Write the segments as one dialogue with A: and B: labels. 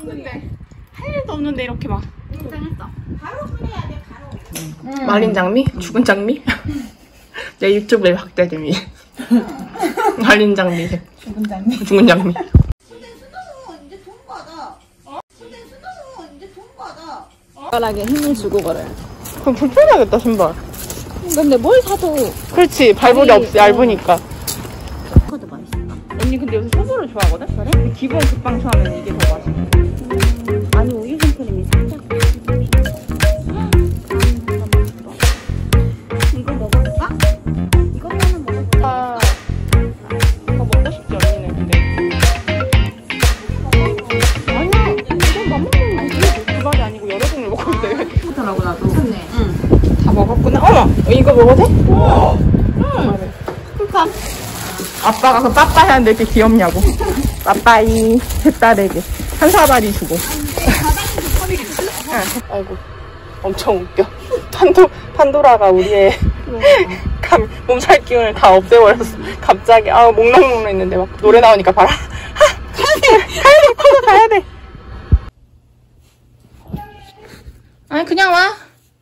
A: 없는데 할 일도 없는데 이렇게 막.
B: 당했다.
C: 바로 끓여야 돼, 바로.
A: 말린 장미? 죽은 장미? 내 유튜브에 확대됨이. 말린 장미.
B: 죽은 장미.
A: 죽은 장미.
C: 수댕 수동은 이제 돈 받아. 수댕 수동은 이제 돈 받아.
B: 발가락에 힘을 주고 걸어요.
A: 그럼 불편하겠다 신발.
B: 근데 뭘 사도
A: 그렇지 발볼이 없이 얇으니까.
B: 코도 맛있다.
A: 언니 근데 요새 소보를 좋아하거든? 그래? 기본 국빵 처음에는 이게 더 맛있어.
B: 아니 우유 생크림이 살짝. 이거 먹어볼까? 이거 하나 먹어볼까?
A: 더 먹고 싶지 언니는 근데. 아니야 이건 맛먹는 거지. 두 가지 아니고 여러 종류 먹고 있어요.
B: 하더라고 나도. 좋네.
A: 다 먹었구나. 어머 이거 먹어도 돼?
B: 쿨감.
A: 아빠가 그 빠빠이 하는데 이렇게 귀엽냐고. 빠빠이 새딸에게 한 사발이 주고. 아이고 엄청 웃겨. 판도라가 우리의 몸살 기운을 다 없애버렸어. 갑자기 몽롱몽롱 했는데 막 노래 나오니까 봐라. 가야돼 커서 가야돼. 아니 그냥 와.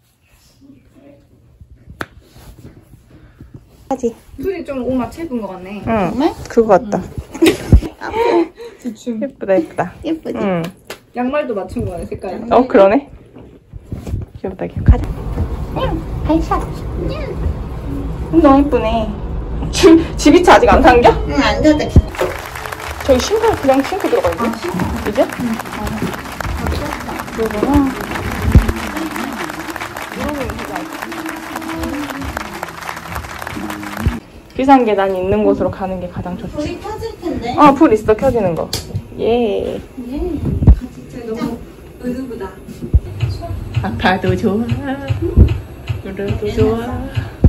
A: 하지.
B: 둘이 좀 옷 맞춰 입은 것 같네.
A: 응.
B: 정말?
A: 그거 같다. 예쁘다 예쁘다.
B: 예쁘지?
A: 응.
B: 양말도 맞춘 거네 색깔.
A: 그러네. 귀엽다 가자.
B: 반샷.
A: 너무 예쁘네. 지비차 아직 안 당겨?
C: 응, 안 돼.
A: 저기 신발 그냥 신고 들어가 있네. 이제? 응. 그러구나. 이러면 되지 않을까? 비상 계단이 있는 곳으로 가는 게 가장 좋지.
C: 불이 켜질 텐데.
A: 불 있어 켜지는 거. 예.
C: 진짜 너무 으드부다.
A: 아파도 좋아. 울어도 좋아.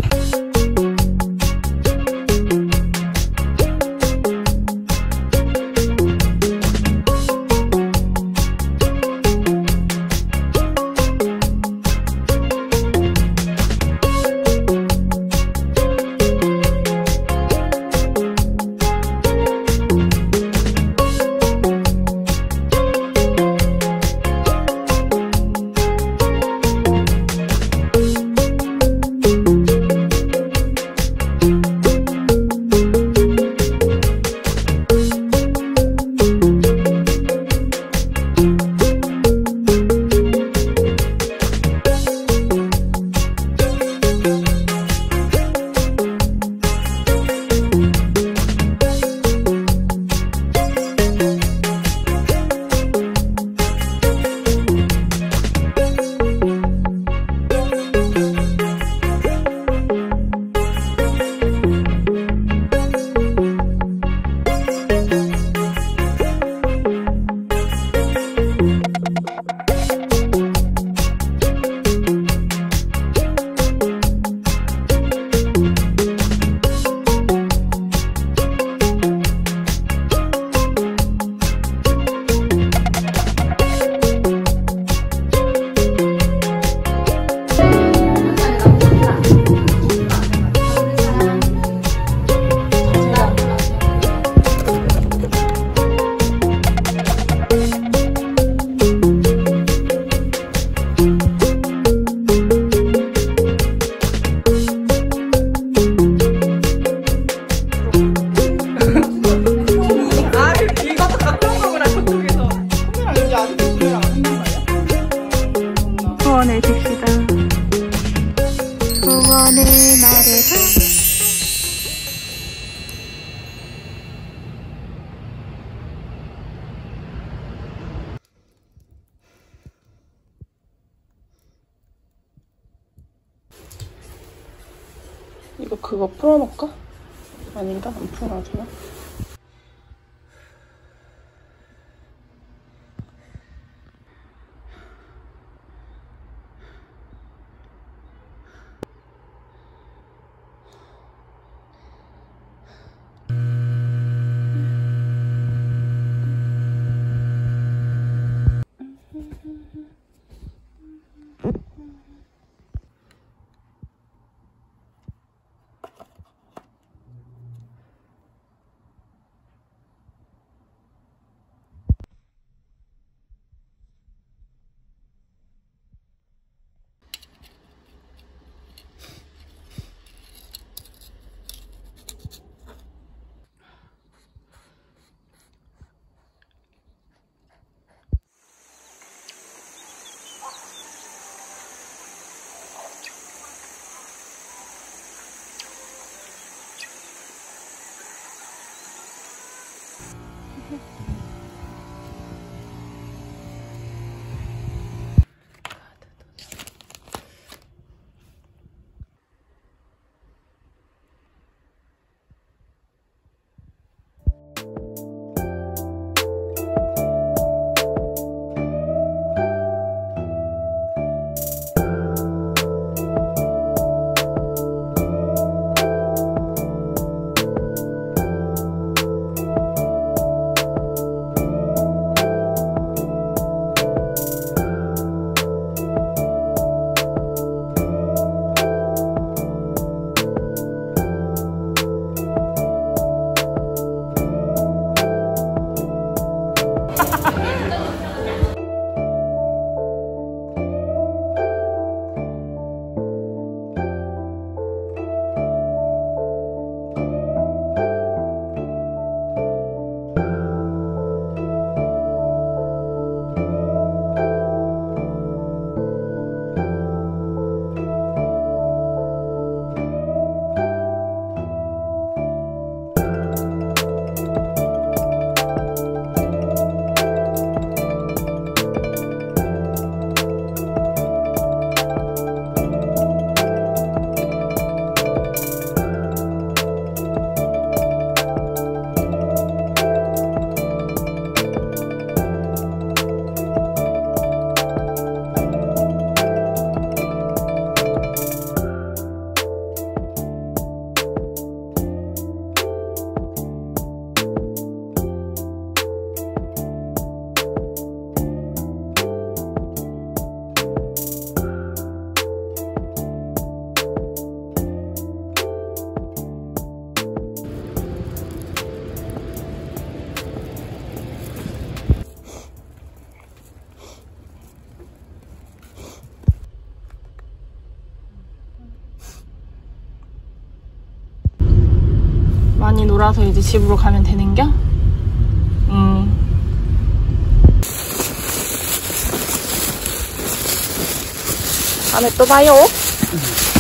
A: 소원을 빕시다. 소원을 말해봐. 이거 그거 풀어놓을까? 아닌가? 안 풀어놔주나? 돌아서 이제 집으로 가면 되는겨? 다음에 또 봐요.